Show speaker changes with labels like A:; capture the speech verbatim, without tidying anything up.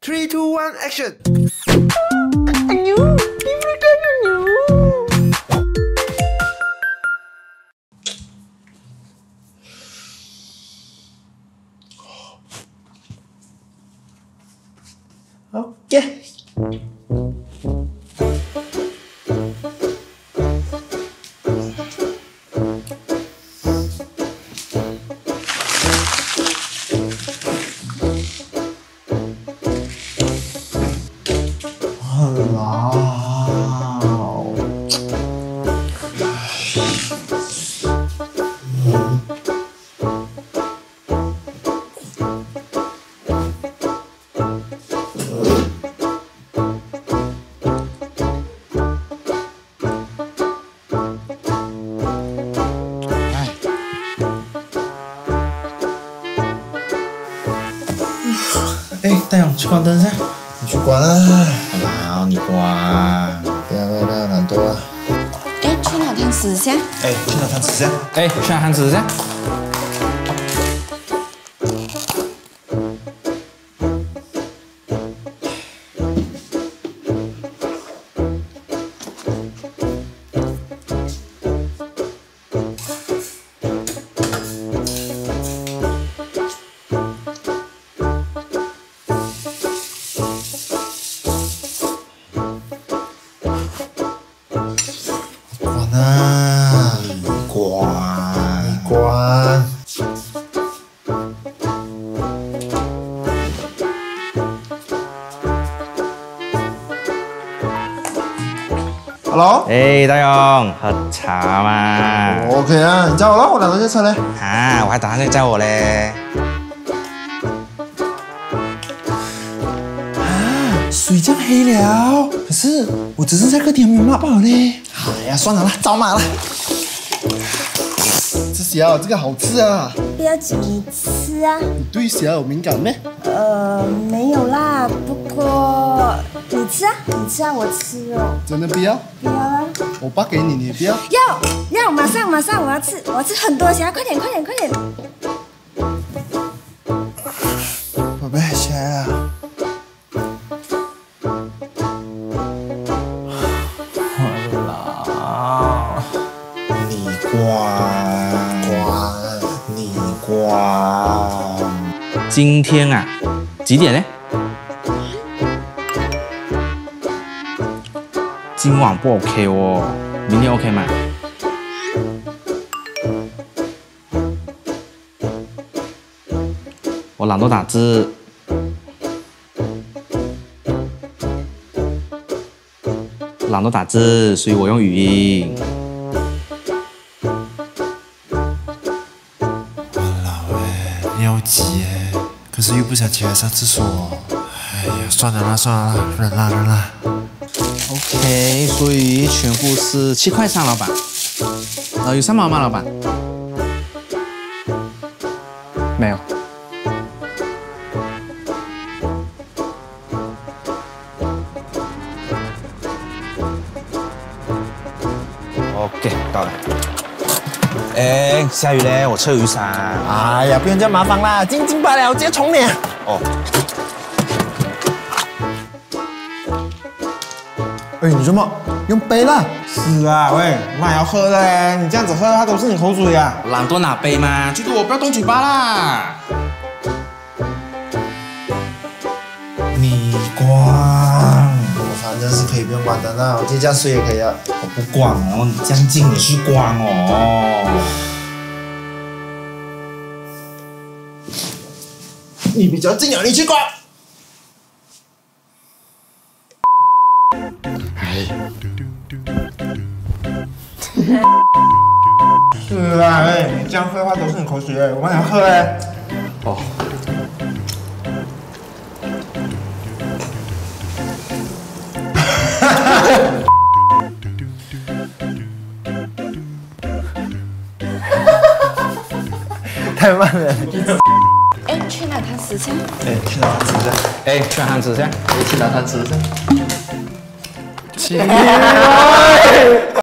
A: three, two, one, action!
B: Anyu, dimakan Anyu.
C: Oke. Wow. Eh, 大勇，去关灯一下。
D: 你去关啊！
C: 好，你关。
D: 不要不要不要懒惰啊！
B: 哎，去哪看吃下？
D: 哎，去哪看吃下？
C: 哎，去哪看吃下？
D: 关啊！
C: 关。
D: 你关。Hello。
C: 哎，大勇，喝茶嘛？
D: OK 啊，你叫我了，我等着下车嘞。
C: 啊，我还打算你叫我嘞。
D: 水这样黑了，可是我只是在客厅没有抹饱嘞。哎呀，算了啦，找马了。这小这个好吃啊！
B: 不要紧，你吃啊。
D: 你对小有敏感咩？
B: 呃，没有啦，不过你吃啊，你吃啊，我吃哦。
D: 真的不要？
B: 不要啦。
D: 我爸给你，你不要？
B: 要要，马上马上，我要吃，我要吃很多虾，快点快点快点。
D: 宝贝，起来了。
C: 你关
D: 关，
C: 你关。今天啊，几点呢？今晚不 OK 哦，明天 OK 吗？我懒惰打字。懒惰打字，所以我用语音。
D: 老哎，你好急哎，可是又不想起来上厕所。哎呀，算了啦，算了啦，忍啦忍啦。
C: OK， 所以全部是七块三，老板。呃，有三毛吗，老板？没有。OK， 到了。哎，下雨嘞，我车有雨伞。
D: 哎呀，不用这样麻烦啦，静静罢了，直接冲你。
C: 哦。
D: 哎，你怎么用杯了？
E: 是啊，喂，妈要喝的嘞，你这样子喝，它都是你口水啊。
C: 懒惰拿杯嘛，记住我不要动嘴巴啦。
D: 你关，我反正是可以不用关灯的，我自己这样睡也可以啊。
C: 我不管哦，你这样近你去关哦。
D: 你比较近啊，你去关。哎，
E: 是啊，哎，你这样喝的话都是你口水哎，我帮你喝嘞。
C: 哦。
D: 太慢了。
B: 哎，去哪看吃下？
D: 哎，去哪看吃下？
C: 哎，去哪看吃下？
D: 哎，去哪看吃下？起来！